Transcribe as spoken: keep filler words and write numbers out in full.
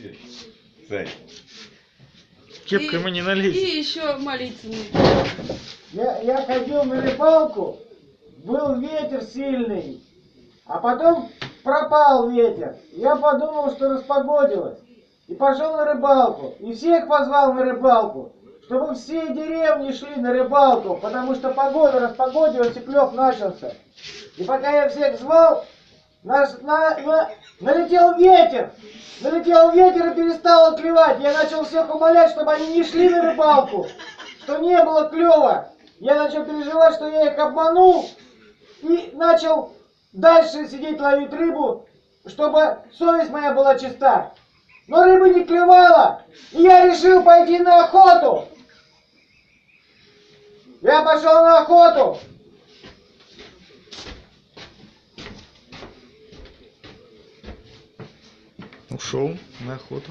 Кепкой мы не налезем. И еще молиться нужно. Я, я ходил на рыбалку, был ветер сильный, а потом пропал ветер. Я подумал, что распогодилось. И пошел на рыбалку. И всех позвал на рыбалку, чтобы все деревни шли на рыбалку, потому что погода распогодилась и клев начался. И пока я всех звал, наш, на, на, налетел ветер. Налетел ветер и перестало клевать. Я начал всех умолять, чтобы они не шли на рыбалку, что не было клева. Я начал переживать, что я их обманул, и начал дальше сидеть ловить рыбу, чтобы совесть моя была чиста. Но рыба не клевала, и я решил пойти на охоту. Я пошел на охоту. Ушел на охоту.